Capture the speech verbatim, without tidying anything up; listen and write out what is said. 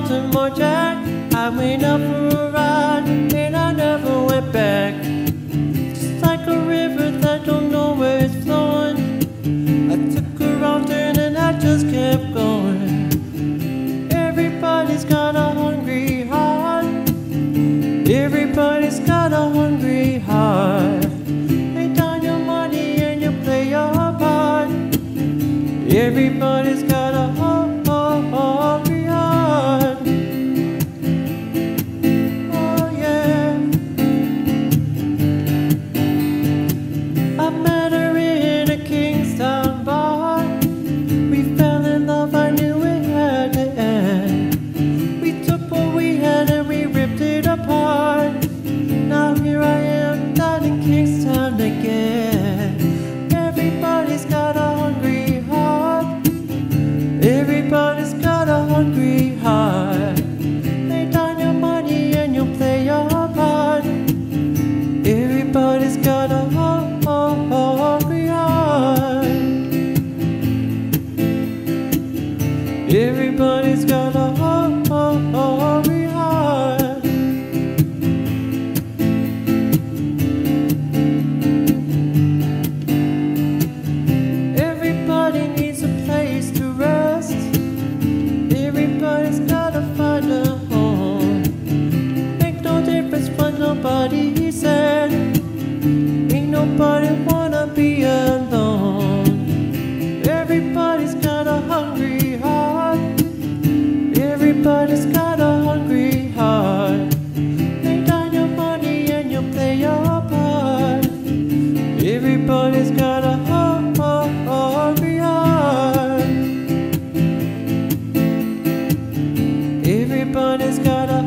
to more Jack. I went up for a ride and I never went back. Just like a river that don't know where it's flowing, I took a wrong turn and I just kept going. Everybody's got a hungry heart. Everybody's got a hungry heart. Lay down your money and you play your part. Everybody's got a hungry heart. Oh yeah. I met her in a Kingstown bar. We fell in love, I knew it had to end. We took what we had and we ripped it apart. Now here I am down in Kingstown again. Everybody's got a hungry heart. Everybody's got a hungry heart. Lay down your money and you'll play your part. Everybody's got a hungry heart. Everybody's got a hungry heart. Everybody needs a place to rest. Everybody's gotta find a home. Make no difference what nobody said. Ain't nobody wanna be alone. Everybody's got a hungry heart. Everybody's got a hungry heart. Lay down your money and you'll play your part. Everybody's got a hungry heart. Everybody's got a